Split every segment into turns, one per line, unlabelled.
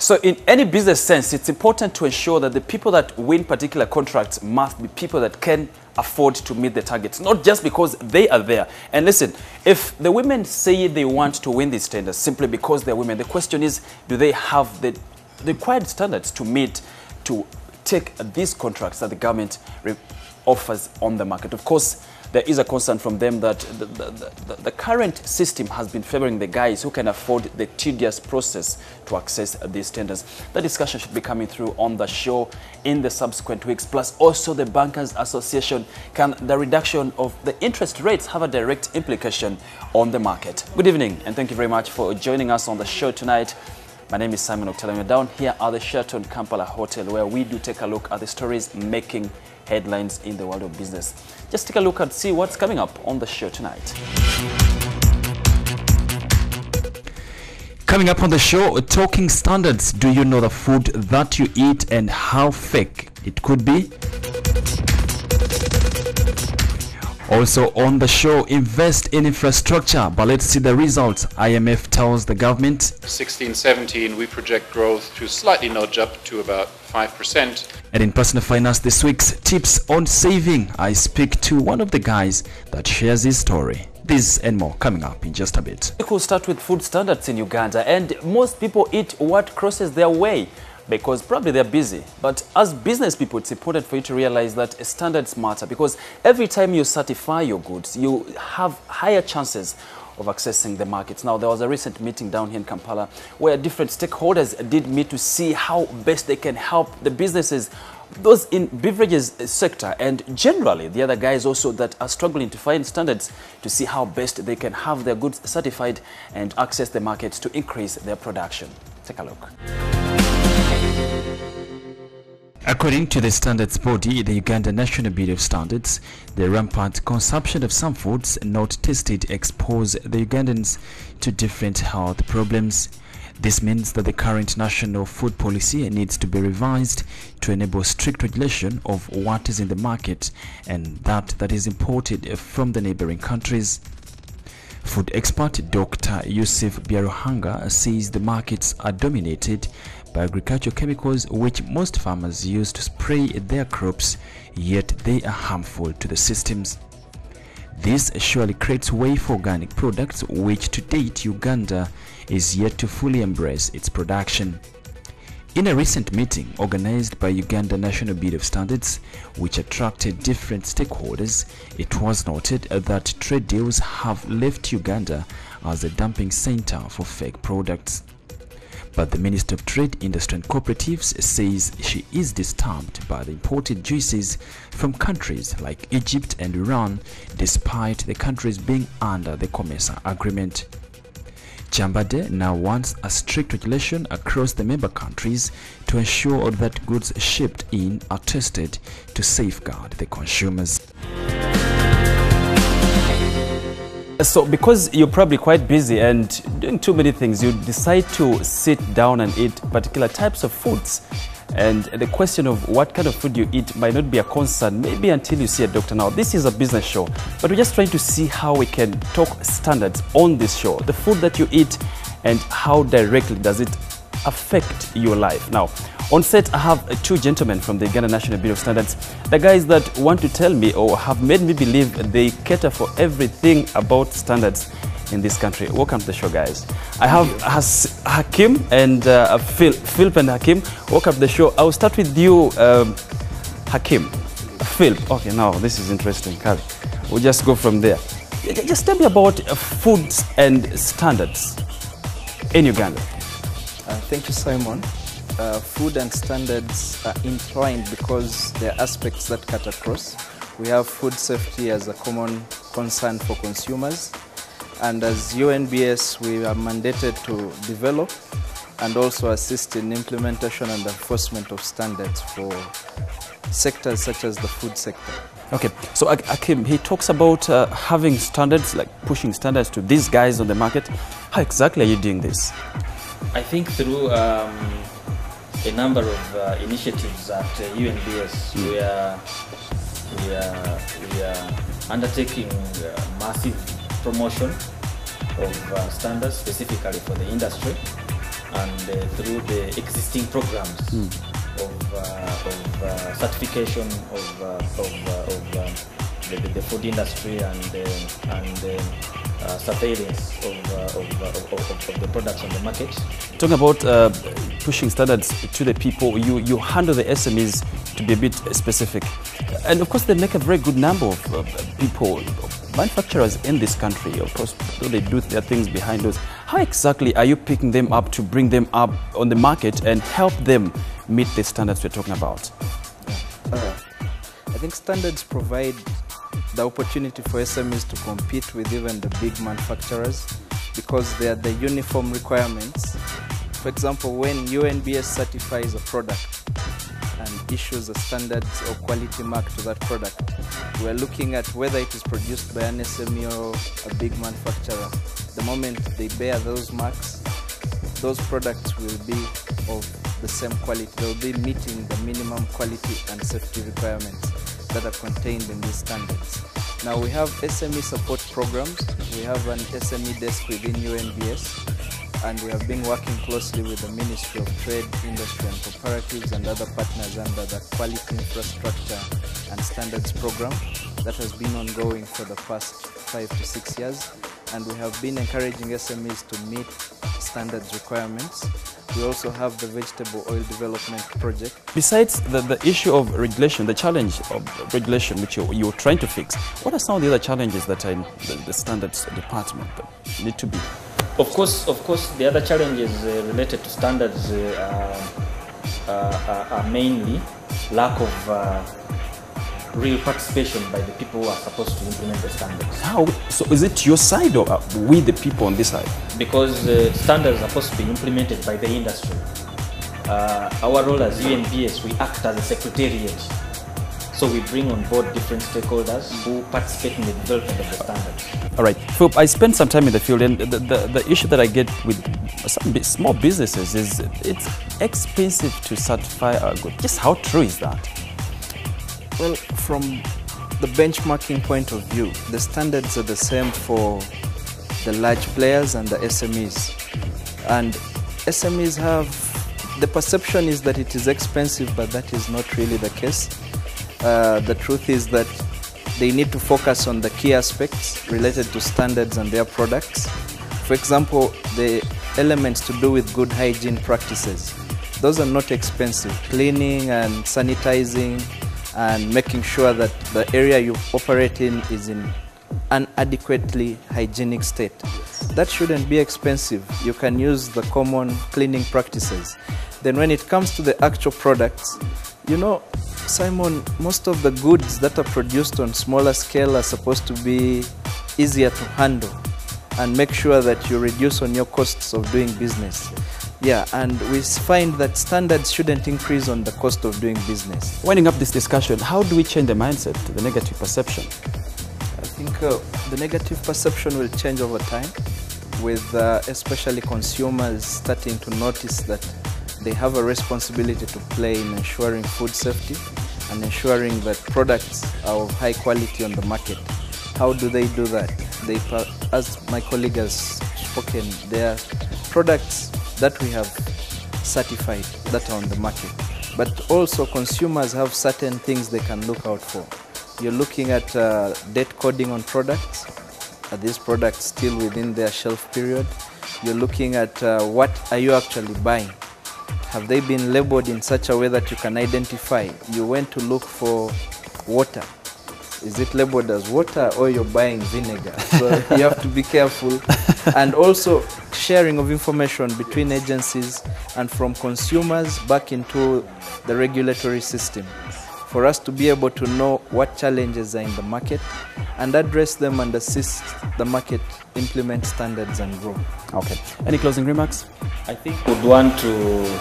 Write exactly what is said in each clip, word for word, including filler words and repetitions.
So in any business sense, it's important to ensure that the people that win particular contracts must be people that can afford to meet the targets, not just because they are there. And listen, if the women say they want to win these tenders simply because they're women, the question is, do they have the, the required standards to meet, to take these contracts that the government offers on the market? Of course, there is a concern from them that the, the, the, the current system has been favoring the guys who can afford the tedious process to access these tenders. The discussion should be coming through on the show in the subsequent weeks. Plus, also the Bankers Association. Can the reduction of the interest rates have a direct implication on the market? Good evening, and thank you very much for joining us on the show tonight. My name is Simon Oktela. We're down here at the Sheraton Kampala Hotel, where we do take a look at the stories making headlines in the world of business. Just take a look and see what's coming up on the show tonight. Coming up on the show, talking standards. Do you know the food that you eat and how fake it could be? Also on the show, invest in infrastructure, but let's see the results. I M F tells the government.
sixteen seventeen, we project growth to slightly nudge up to about five percent.
And in personal finance this week's tips on saving, I speak to one of the guys that shares his story. This and more coming up in just a bit. We'll start with food standards in Uganda, and most people eat what crosses their way, because probably they're busy. But as business people, it's important for you to realize that standards matter, because every time you certify your goods, you have higher chances of accessing the markets. Now, there was a recent meeting down here in Kampala where different stakeholders did meet to see how best they can help the businesses, those in beverages sector, and generally the other guys also that are struggling to find standards, to see how best they can have their goods certified and access the markets to increase their production. Take a look. According to the standards body, the Uganda National Bureau of Standards, the rampant consumption of some foods not tested expose the Ugandans to different health problems. This means that the current national food policy needs to be revised to enable strict regulation of what is in the market and that that is imported from the neighboring countries. Food expert Doctor Yusuf Biaruhanga says the markets are dominated by agricultural chemicals which most farmers use to spray their crops, yet they are harmful to the systems. This surely creates way for organic products, which to date Uganda is yet to fully embrace its production. In a recent meeting organized by Uganda National Bureau of Standards, which attracted different stakeholders, it was noted that trade deals have left Uganda as a dumping center for fake products. But the Minister of Trade, Industry and Cooperatives says she is disturbed by the imported juices from countries like Egypt and Iran, despite the countries being under the COMESA agreement. Chambade now wants a strict regulation across the member countries to ensure that goods shipped in are tested to safeguard the consumers. So because you're probably quite busy and doing too many things, you decide to sit down and eat particular types of foods. And the question of what kind of food you eat might not be a concern, maybe until you see a doctor. Now, this is a business show, but we're just trying to see how we can talk standards on this show. The food that you eat and how directly does it affect your life. Now, on set, I have two gentlemen from the Uganda National Bureau of Standards, the guys that want to tell me or have made me believe they cater for everything about standards in this country. Welcome to the show, guys. I have Has Hakim and uh, Phil, Philip and Hakim. Welcome to the show. I'll start with you, um, Hakim. Phil. Okay, now this is interesting. We'll just go from there. Just tell me about uh, foods and standards in Uganda.
Uh, thank you, Simon. Uh, food and standards are entwined because there are aspects that cut across. We have food safety as a common concern for consumers, and as U N B S we are mandated to develop and also assist in implementation and enforcement of standards for sectors such as the food sector.
Okay, so Akim, he talks about uh, having standards, like pushing standards to these guys on the market. How exactly are you doing this?
I think through um, a number of uh, initiatives at uh, U N B S, mm. we, are, we, are, we are undertaking uh, massive promotion of uh, standards specifically for the industry. and uh, through the existing programs mm. of, uh, of uh, certification of, uh, of, uh, of uh, the, the food industry and, uh, and uh, uh, surveillance of, uh, of, uh, of, of, of the products on the market.
Talking about uh, pushing standards to the people, you, you handle the S M Es to be a bit specific. And of course they make a very good number of uh, people, manufacturers in this country. Of course, they do their things behind those. How exactly are you picking them up to bring them up on the market and help them meet the standards we're talking about?
Uh, I think standards provide the opportunity for S M Es to compete with even the big manufacturers because they are the uniform requirements. For example, when U N B S certifies a product and issues a standards or quality mark to that product, we are looking at whether it is produced by an S M E or a big manufacturer. The moment they bear those marks, those products will be of the same quality. They will be meeting the minimum quality and safety requirements that are contained in these standards. Now we have S M E support programs. We have an S M E desk within U N B S, and we have been working closely with the Ministry of Trade, Industry and Cooperatives and other partners under the Quality Infrastructure and Standards Program that has been ongoing for the past five to six years. And we have been encouraging S M Es to meet standards requirements. We also have the Vegetable Oil Development Project.
Besides the, the issue of regulation, the challenge of regulation which you, you're trying to fix, what are some of the other challenges that are in the, the standards department that need to be?
Of course, of course, the other challenges uh, related to standards uh, uh, are mainly lack of uh, real participation by the people who are supposed to implement the standards.
How? So is it your side or we the people on this side?
Because uh, standards are supposed to be implemented by the industry. Uh, our role as U N B S, we act as a secretariat. So we bring on board different stakeholders who participate in the development of the standards.
All right, Philip, I spent some time in the field, and the, the, the issue that I get with some small businesses is it's expensive to certify a good. Just how true is that?
Well, from the benchmarking point of view, the standards are the same for the large players and the S M Es. And S M Es have, the perception is that it is expensive, but that is not really the case. Uh, the truth is that they need to focus on the key aspects related to standards and their products. For example, the elements to do with good hygiene practices. Those are not expensive. Cleaning and sanitizing and making sure that the area you operate in is in an adequately hygienic state. That shouldn't be expensive. You can use the common cleaning practices. Then when it comes to the actual products, you know, Simon, most of the goods that are produced on smaller scale are supposed to be easier to handle and make sure that you reduce on your costs of doing business. Yeah, and we find that standards shouldn't increase on the cost of doing business.
Winding up this discussion, how do we change the mindset, the negative perception?
I think uh, the negative perception will change over time with uh, especially consumers starting to notice that they have a responsibility to play in ensuring food safety and ensuring that products are of high quality on the market. How do they do that? They, as my colleague has spoken, there are products that we have certified that are on the market. But also consumers have certain things they can look out for. You're looking at uh, date coding on products. Are these products still within their shelf period? You're looking at uh, what are you actually buying? Have they been labeled in such a way that you can identify? You went to look for water. Is it labeled as water or you're buying vinegar? So you have to be careful. And also sharing of information between agencies and from consumers back into the regulatory system for us to be able to know what challenges are in the market and address them and assist the market implement standards and grow.
Okay. Any closing remarks?
I think we'd want to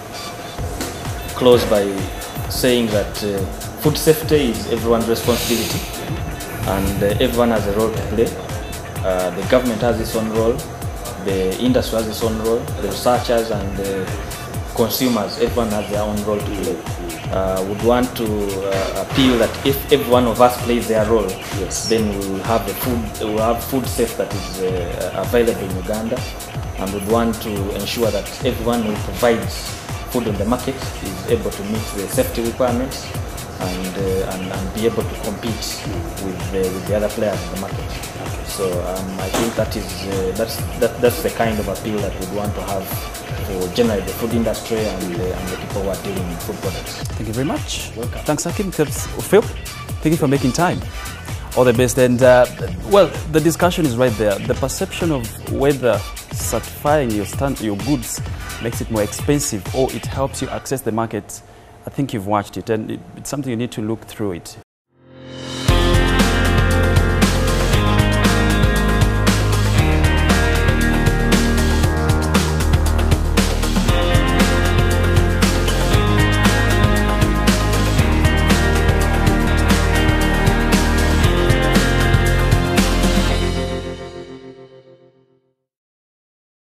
close by saying that uh, food safety is everyone's responsibility and uh, everyone has a role to play. Uh, the government has its own role, the industry has its own role, the researchers and the consumers, everyone has their own role to play. Uh, would want to uh, appeal that if every one of us plays their role, yes, then we will have the food, we will have food safe that is uh, available in Uganda, and would want to ensure that everyone who provides food on the market is able to meet the safety requirements and, uh, and, and be able to compete with the, with the other players in the market. So um, I think that is uh, that's that, that's the kind of appeal that we'd want to have for generally the food industry and, uh, and the people who are dealing in food products.
Thank you very much.
Welcome.
Thanks, Hakim. Phil, thank you for making time. All the best. And uh, well, the discussion is right there. The perception of whether certifying your stand, your goods makes it more expensive or it helps you access the market, I think you've watched it, and it, it's something you need to look through it.